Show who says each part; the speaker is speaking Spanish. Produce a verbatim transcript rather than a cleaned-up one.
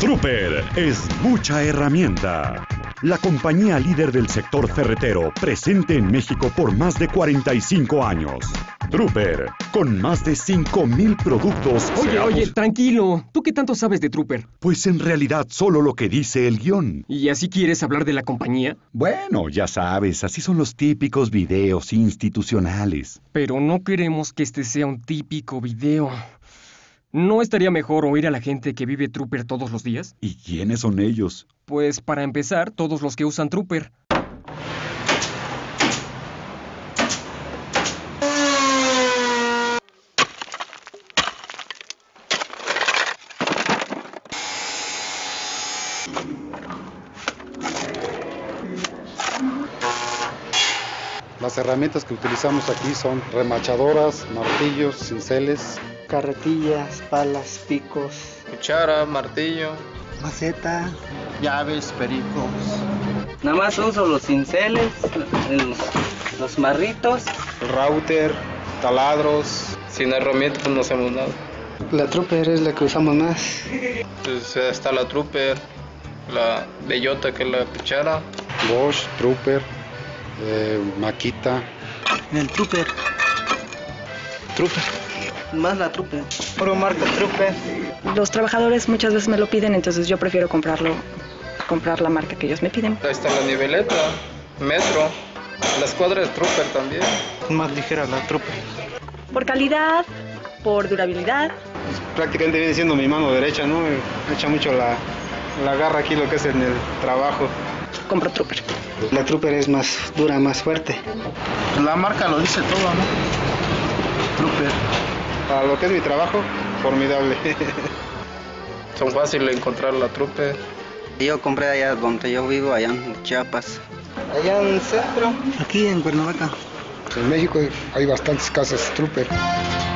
Speaker 1: Trooper es mucha herramienta. La compañía líder del sector ferretero, presente en México por más de cuarenta y cinco años. Trooper, con más de cinco mil productos.
Speaker 2: Oye,
Speaker 1: seamos...
Speaker 2: oye, tranquilo. ¿Tú qué tanto sabes de Trooper?
Speaker 1: Pues en realidad solo lo que dice el guión.
Speaker 2: ¿Y así quieres hablar de la compañía?
Speaker 1: Bueno, ya sabes, así son los típicos videos institucionales.
Speaker 2: Pero no queremos que este sea un típico video. ¿No estaría mejor oír a la gente que vive Trooper todos los días?
Speaker 1: ¿Y quiénes son ellos?
Speaker 2: Pues para empezar, todos los que usan Trooper.
Speaker 3: Las herramientas que utilizamos aquí son remachadoras, martillos, cinceles,
Speaker 4: carretillas, palas, picos,
Speaker 5: cuchara, martillo,
Speaker 4: maceta,
Speaker 6: llaves, pericos.
Speaker 7: Nada más uso los cinceles, los, los marritos,
Speaker 5: el router, taladros. Sin herramientas no hacemos nada.
Speaker 4: La Trooper es la que usamos más.
Speaker 5: Pues está la Trooper, la bellota que es la cuchara.
Speaker 3: Bosch, Trooper, eh, Makita.
Speaker 4: El Trooper.
Speaker 5: Trooper.
Speaker 4: Más la Trooper.
Speaker 7: Puro marca Trooper.
Speaker 8: Los trabajadores muchas veces me lo piden, entonces yo prefiero comprarlo, comprar la marca que ellos me piden.
Speaker 5: Ahí está la niveleta, metro, la escuadra de Trooper también.
Speaker 4: Más ligera la Trooper.
Speaker 8: Por calidad, por durabilidad.
Speaker 3: Pues prácticamente viene siendo mi mano derecha, ¿no? Me echa mucho la, la garra aquí lo que es en el trabajo.
Speaker 8: Compro Trooper.
Speaker 4: La Trooper es más dura, más fuerte.
Speaker 6: La marca lo dice todo, ¿no? Trooper.
Speaker 3: Para lo que es mi trabajo, formidable.
Speaker 5: Son fáciles de encontrar la Trooper.
Speaker 7: Yo compré allá donde yo vivo, allá en Chiapas.
Speaker 4: Allá en el centro. Aquí en Cuernavaca.
Speaker 3: En México hay bastantes casas Trooper.